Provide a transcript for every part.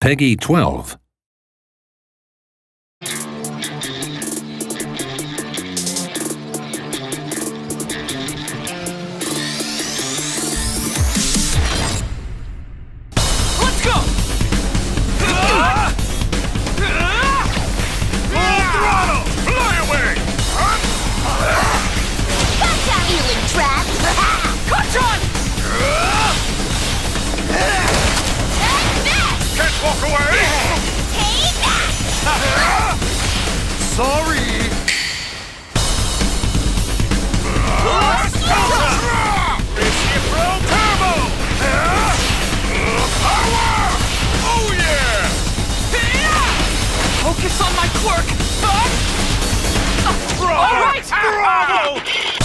Peggy 12. Let's go! Full throttle! Fly away! Gotcha, healing trap! Caution! Can't walk away! Take that! Sorry! Reciprocal turbo! Power! Oh yeah! Focus on my quirk! Bravo! All right! Bravo!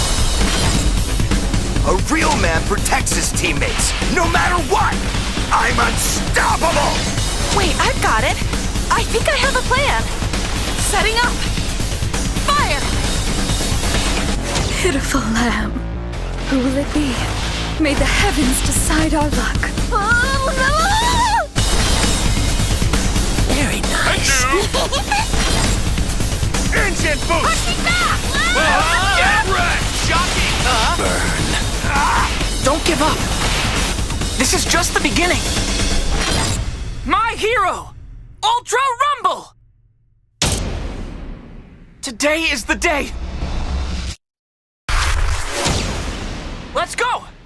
A real man protects his teammates, no matter what! I'm unstoppable! Wait, I've got it. I think I have a plan. Setting up. Fire! Pitiful lamb. Who will it be? May the heavens decide our luck. Oh, no! Very nice. Engine boost! Push me back! Get wrecked! Shocking! Don't give up. This is just the beginning. My hero, Ultra Rumble! Today is the day. Let's go!